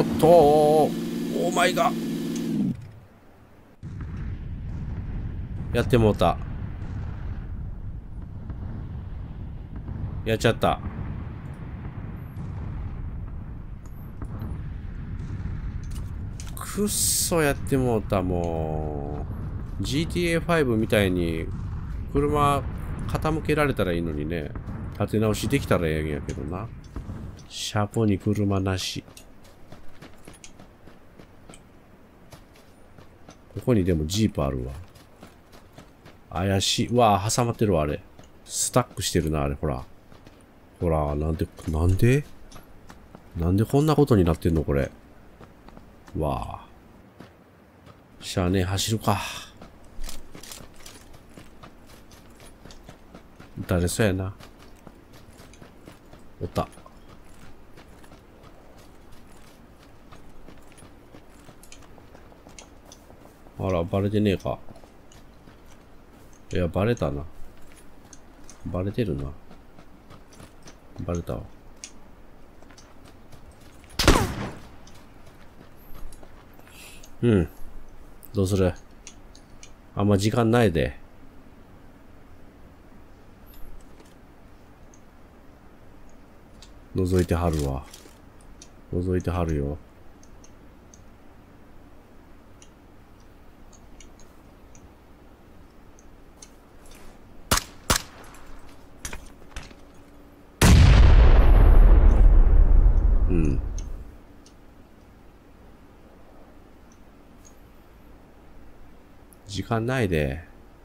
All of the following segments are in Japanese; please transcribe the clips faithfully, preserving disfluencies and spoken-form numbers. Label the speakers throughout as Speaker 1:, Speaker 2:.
Speaker 1: っとオーマイガー。やってもうた。やっちゃった。くっそやってもうた。もう ジーティーエーファイブ みたいに車傾けられたらいいのにね。立て直しできたらええんやけどな。車庫に車なし。ここにでもジープあるわ。怪しい。うわぁ、挟まってるわ、あれ。スタックしてるな、あれ、ほら。ほら、なんで、なんでなんでこんなことになってんの、これ。わぁ。しゃあねえ、走るか。撃たれそうやな。おった。あら、バレてねえか。いや、バレたな。バレてるな。バレたわ。うん。どうする？あんま時間ないで。覗いてはるわ。覗いてはるよ。うん。時間ないで。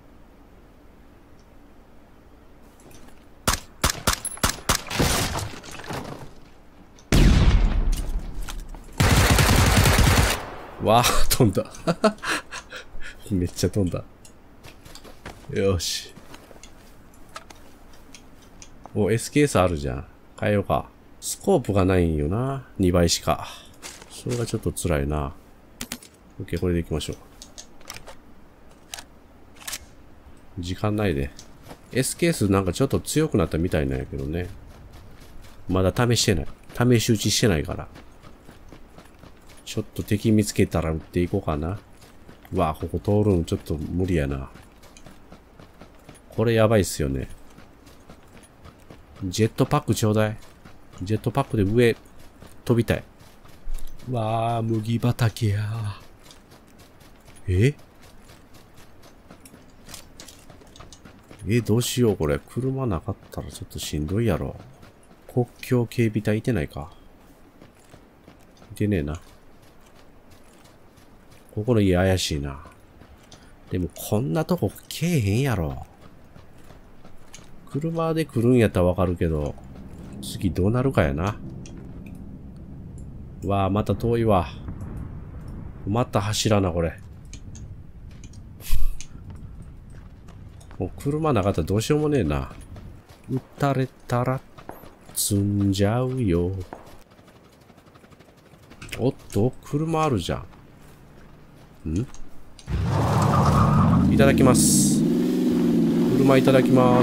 Speaker 1: わあ、飛んだ。めっちゃ飛んだ。よし。お、エスケーエス あるじゃん。変えようか。スコープがないんよな。にばいしか。それがちょっと辛いな。オッケー、これで行きましょう。時間ないで。エスケーエス なんかちょっと強くなったみたいなんやけどね。まだ試してない。試し撃ちしてないから。ちょっと敵見つけたら撃っていこうかな。うわあ、ここ通るんちょっと無理やな。これやばいっすよね。ジェットパックちょうだい。ジェットパックで上飛びたい。わあ、麦畑や。ええ、どうしようこれ。車なかったらちょっとしんどいやろ。国境警備隊いてないか。いてねえな。ここの家怪しいな。でもこんなとこ来えへんやろ。車で来るんやったらわかるけど、次どうなるかやな。わあ、また遠いわ。また柱な、これ。もう車なかったらどうしようもねえな。撃たれたら積んじゃうよ。おっと、車あるじゃん。ん？いただきます。車いただきます。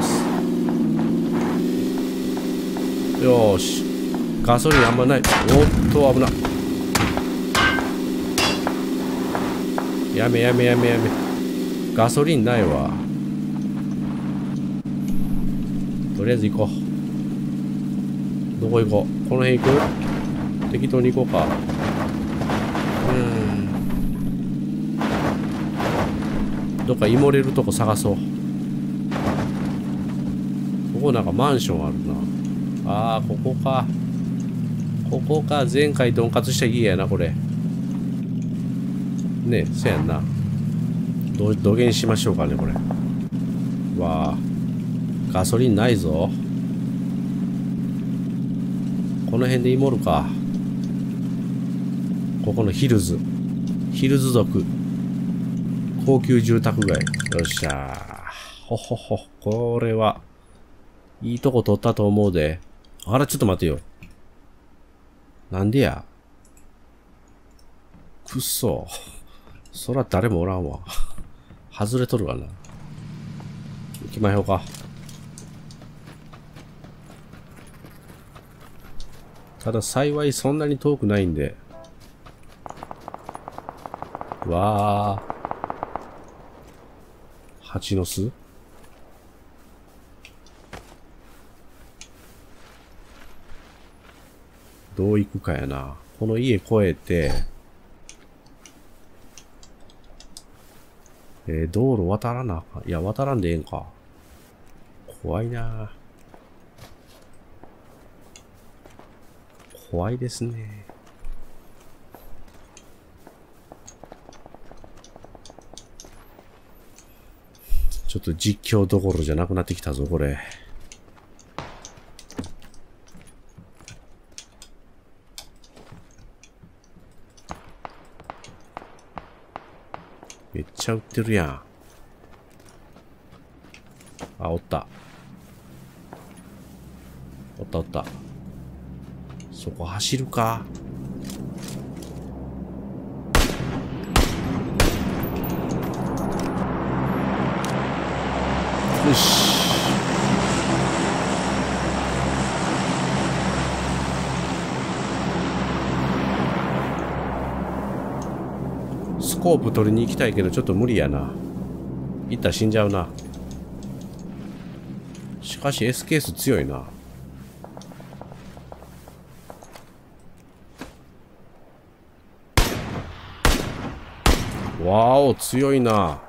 Speaker 1: よーし。ガソリンあんまない。おっと、危な。やめやめやめやめ。ガソリンないわ。とりあえず行こう。どこ行こう？この辺行く？適当に行こうか。うーん。どっか埋もれるとこ探そう。ここなんかマンションあるな。ああ、ここか。ここか。前回ドンカツした家やな、これ。ねえ、そやんな。ど、土下にしましょうかね、これ。わあ。ガソリンないぞ。この辺でイモるか。ここのヒルズ。ヒルズ族。高級住宅街。よっしゃー。ほほほ。これは、いいとこ取ったと思うで。あら、ちょっと待てよ。なんでや。くっそ。そら誰もおらんわ。外れとるわな。行きましょうか。ただ幸いそんなに遠くないんで、 わー。蜂の巣？どう行くかやな。この家越えて、えー、道路渡らなあかん。いや、渡らんでええんか。怖いな。怖いですね。ちょっと実況どころじゃなくなってきたぞ、これ。めっちゃ売ってるやん。あ、おった。おったおった。そこ走るか。よし。スコープ取りに行きたいけどちょっと無理やな。行ったら死んじゃうな。しかし エスケーエス 強いな。わーお、強いな。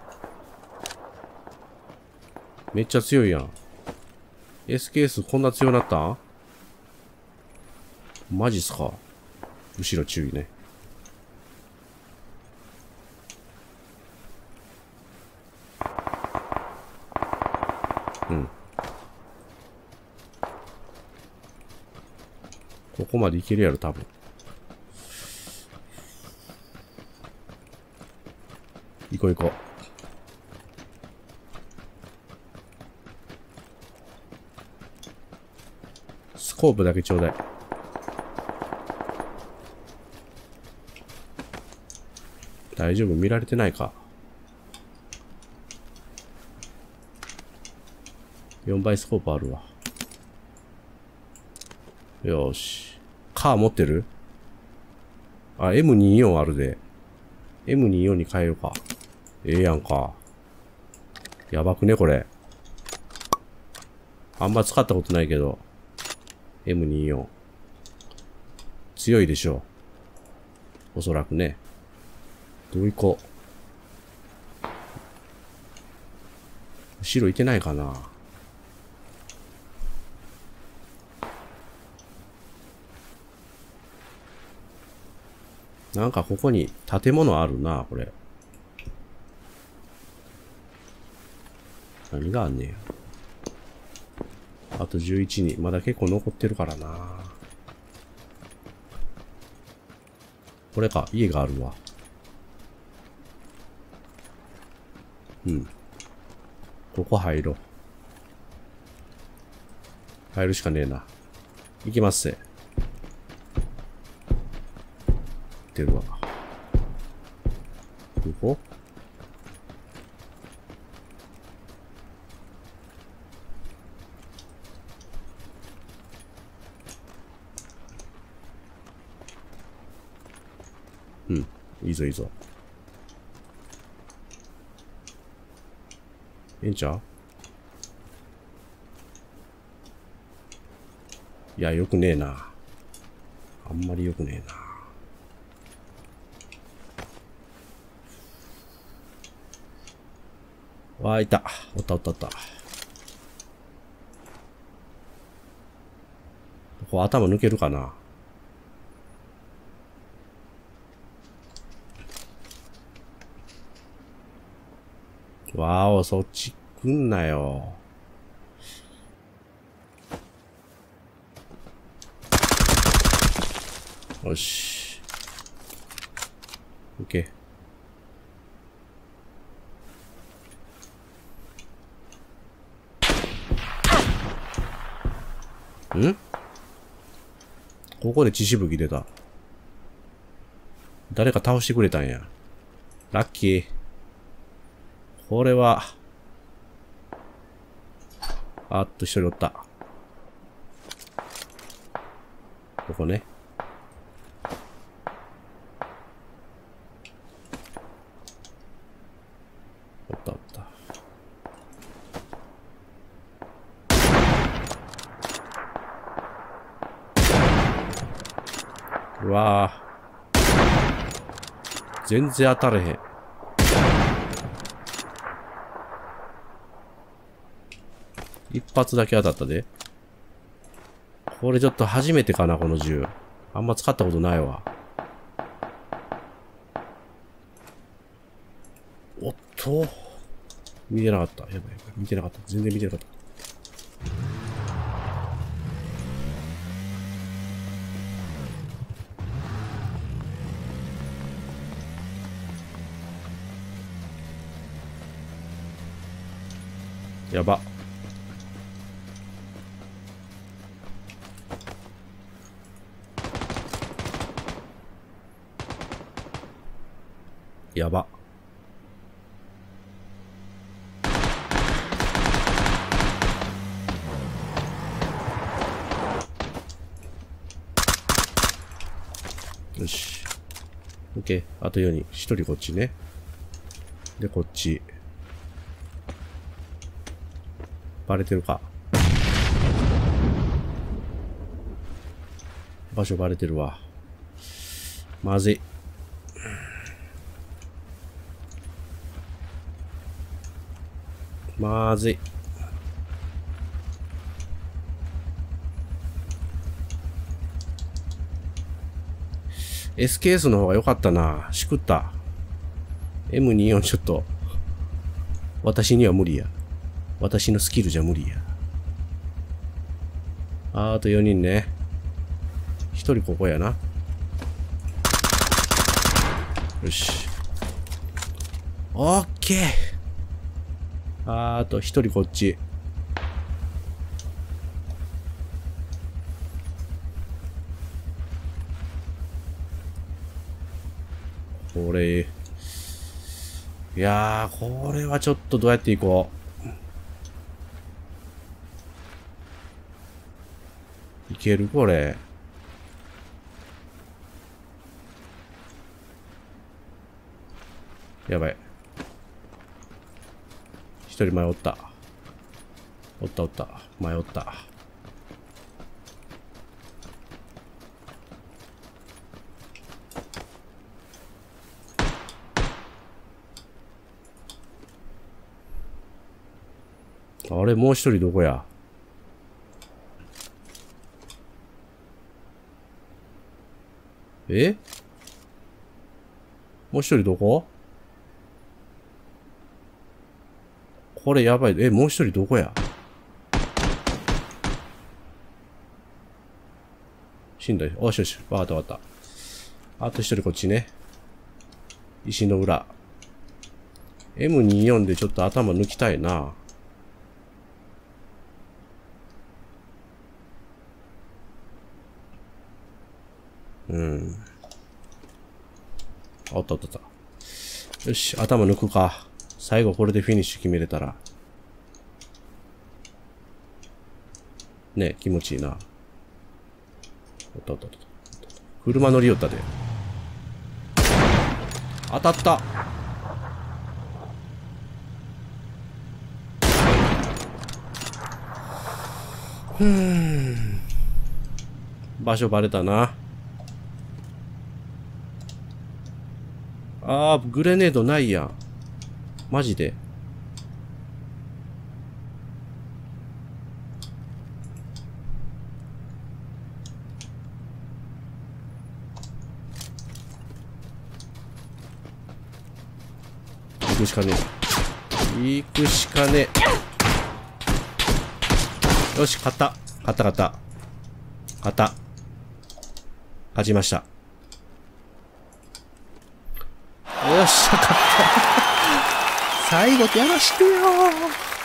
Speaker 1: めっちゃ強いやん。エスケーエス こんな強なったん？マジっすか。後ろ注意ね。うん。ここまでいけるやろ、多分。行こう行こう。スコープだけちょうだい。大丈夫？見られてないか。よんばいスコープあるわ。よーし。カー持ってる？あ、エムにじゅうよん あるで。エムにじゅうよん に変えようか。ええやんか。やばくね、これ。あんま使ったことないけど。エムにじゅうよん。強いでしょう。おそらくね。どういこう。後ろいてないかな。なんかここに建物あるな、これ。何があんねんや。あとじゅういちにん。まだ結構残ってるからな。これか。家があるわ。うん。ここ入ろう。入るしかねえな。行きますせ。出るわ。どこ？うん。いいぞいいぞ。ええんちゃう？いや、よくねえな。あんまりよくねえな。わあ、いた。おったおったおった。ここ頭抜けるかな。わーお、そっち来んなよ。よし。オッケー。ん？ここで血しぶき出た。誰か倒してくれたんや。ラッキー。これは。あっと、一人おった。ここね。 うわぁ。全然当たれへん。一発だけ当たったで。これちょっと初めてかな、この銃。あんま使ったことないわ。おっと。見てなかった。やばいやばい。見てなかった。全然見てなかった。やば。やば。よし。オッケー。あとよにん。ひとりこっちね。で、こっち。バレてるか。場所バレてるわ。まずい。まずい。エスケーエス の方が良かったな。しくった。エムにじゅうよん ちょっと。私には無理や。私のスキルじゃ無理や。あ, あとよにんね。ひとりここやな。よし。オッケー。あ, あとひとりこっち。これ。いやー、これはちょっとどうやっていこう。いけるこれ。やばい。一人前おった。おったおった。前おった。あれ、もう一人どこや？え？もう一人どこ？これやばい。え、もう一人どこや？死んだよ。よしよし。わかったわかった。あと一人こっちね。石の裏。エムにじゅうよん でちょっと頭抜きたいな。うん。あったあったあった。よし、頭抜くか。最後これでフィニッシュ決めれたら。ね、気持ちいいな。あったあったあった。車乗り寄ったで。当たった。ふーん。場所バレたな。あー、グレネードないやん。マジで。行くしかねえ。行くしかねえ。よし、勝った。勝った勝った。勝った。勝ちました。よっしゃ、勝った。最後やらしてよー。